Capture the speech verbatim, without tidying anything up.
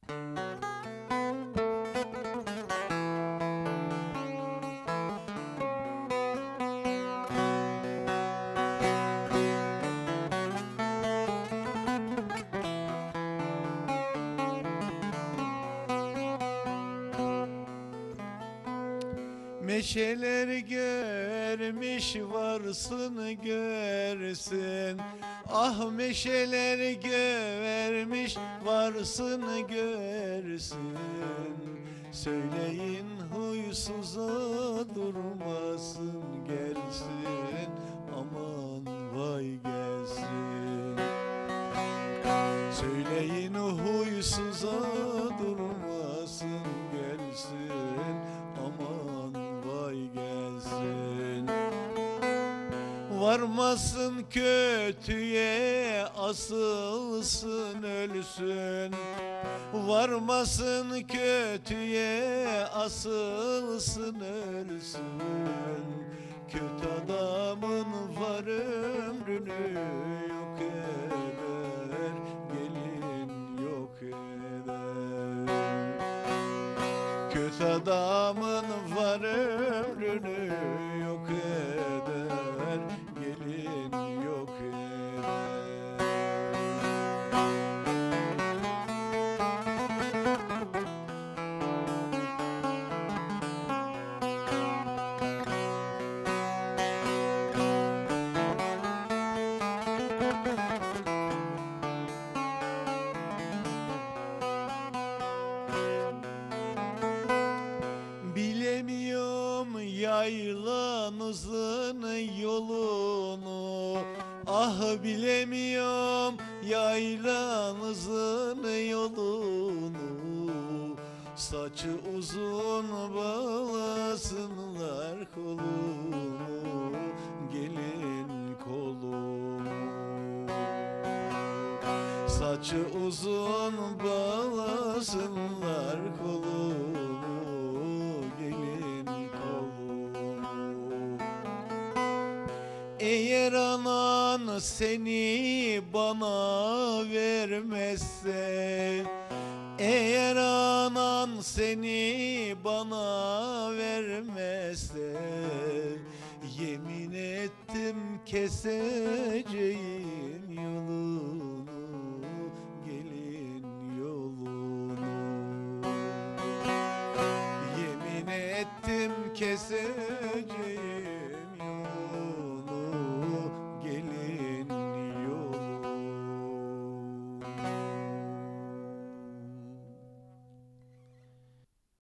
Meşeler görmüş varsın görsün. Ah meşeler görmüş varsın görsün. Söyleyin huysuza durmasın gelsin. Aman vay gelsin. Söyleyin huysuza durmasın gelsin. Aman vay gelsin. Varmasın kötüye asılsın ölsün. Varmasın kötüye asılsın ölsün. Kötü adamın var ömrünü yok eder, gelin yok eder. Kötü adamın var ömrünü yok eder, gelin yok eder. Bilemiyorum yaylanızın yolunu. Ah bilemiyorum yaylanızın yolunu. Saçı uzun bağlasınlar kolumu, gelin kolumu. Saçı uzun bağlasınlar kolumu, gelin kolumu. Eğer anan seni bana vermezse, eğer anan seni bana vermezse, yemin ettim keseceğim